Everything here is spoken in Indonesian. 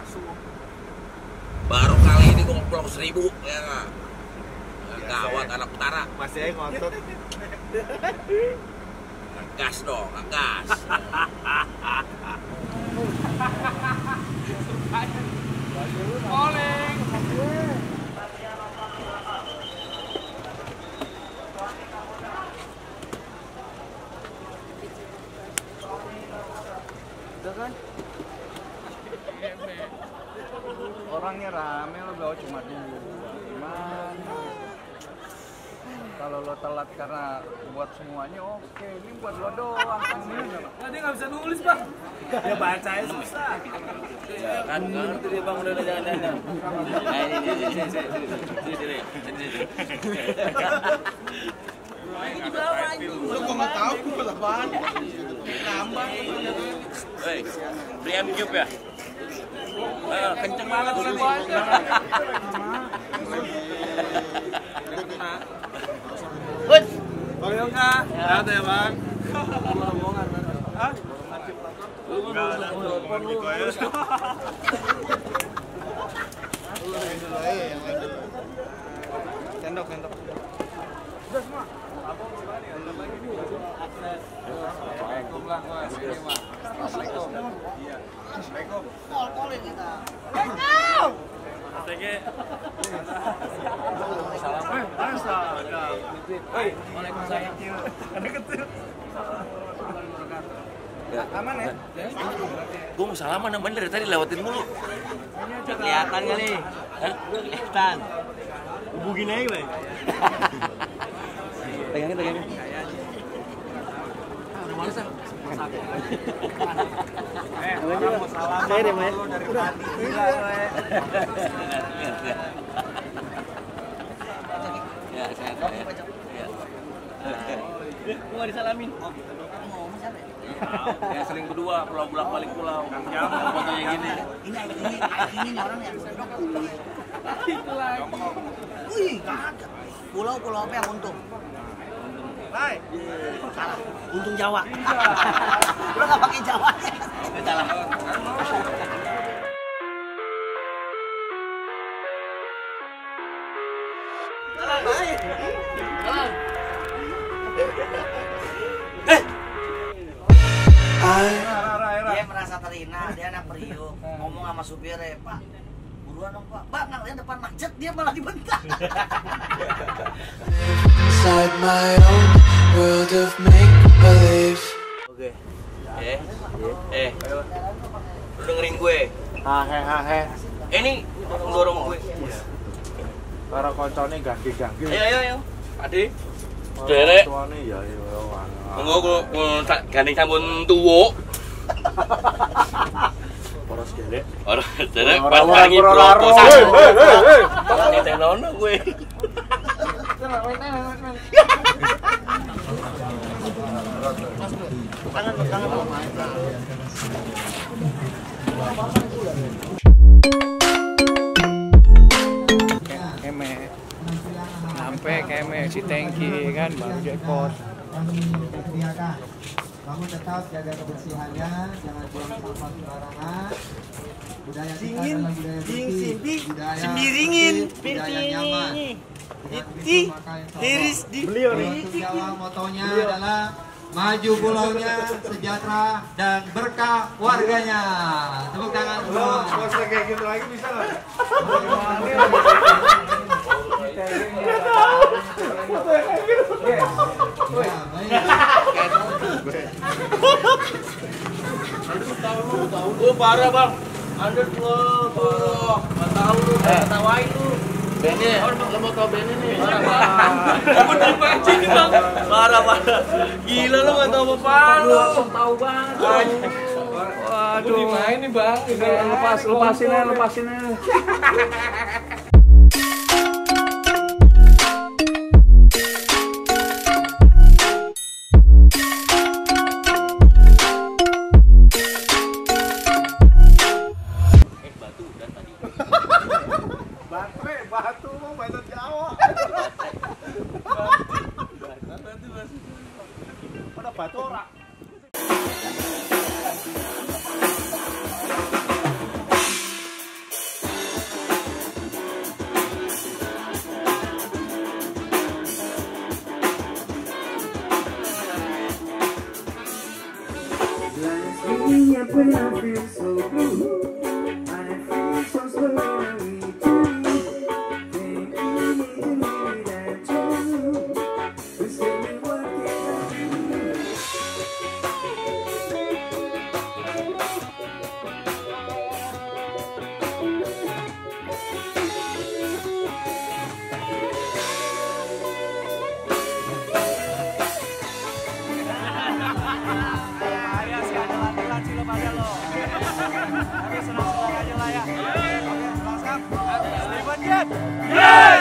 Baru kali ini gue ngeplong 1000 ya nggak? Gawat anak utara. Masih aja ngotot. Ngegas dong, ngegas. Oleng. Udah kan? Orangnya rame, lo bawa cuma 2. Gimana? Kalau lo telat karena buat semuanya oke, ini buat lo doang. Nah, dia nggak bisa nulis, Bang. Ya bacanya susah. Kan ngerti dia bang, udah jangan. Nah ini Lu kok nggak tahu gue apaan? Nambah. Hei, Priam Cube ya? Kenceng banget udah Bang Yoga, ada ya bang? Hah? Enggak ada telepon lu ya. Sendok. Udah semua. Assalamualaikum lah mas. Assalamualaikum. Iya. Assalamualaikum. Kol-kolin kita. Assalamualaikum. Aman ya? Gue mau salaman yang bener tadi lewatin mulu. Kelihatan kali. Hah? Kelihatan. Hubungin aja, Bang. Pegangin. Udah males ah. Orang mau salam dari pagi gila lo ya. Ya, saya tahu ya. Gua nggak disalamin. Ya sering berdua pulang-balik pulau. Fotonya gini. Ini orang yang itu lagi. Wih, nggak ada. Pulau apa yang untung? Hai. Salah. Untung Jawa. Lu nggak pakai Jawa sih. Salah. Salah baik. Salah. Dia merasa terhina, dia anak Priuk. Ngomong sama supirnya, Pak, buruan dong Pak. Pak, nggak lihat depan macet, dia malah dibentak. Inside my own world of make-believe. Oke. Lu dengerin gue. Hahe. Ini mendorong gue. Para koncone ganggi-ganggi. Ayo. Ade. Derek. Tuane ya. Tunggu gue gandeng sampun tuwo. Poros derek. Orang derek pas lagi proposal. Ini tenono gue. Keme. Sampai keme si Tengki kan baru jackpot. Kamu tetap jaga kebersihannya, jangan buang sampah sembarangan. Budaya kita adalah budaya bersih, budaya sembiringin, budaya nyaman. Iris di Untuk Jawa motonya adalah maju pulaunya, sejahtera dan berkah warganya. Tepuk tangan semua. Kalau kayak gitu lagi bisa nggak? Oh parah bang, Anda tuh nggak tahu lu, ketawain lu. Benny, lo mau tau Benny nih? Kamu dipancing nih bang, parah. Gila lu nggak tahu apa-apa lu. Langsung tahu banget. Waduh, dimain nih bang. Lepasin aja. Batu mau batu Jawa. Ada batu ora. when I feel so blue. I feel so slowly too. Think you need to leave it at you. But tell me what can I do? Ayo sih ada latihan sih lo pada lo. Tapi senang-senang aja lah ya. Oke, langsung. Steven Jet.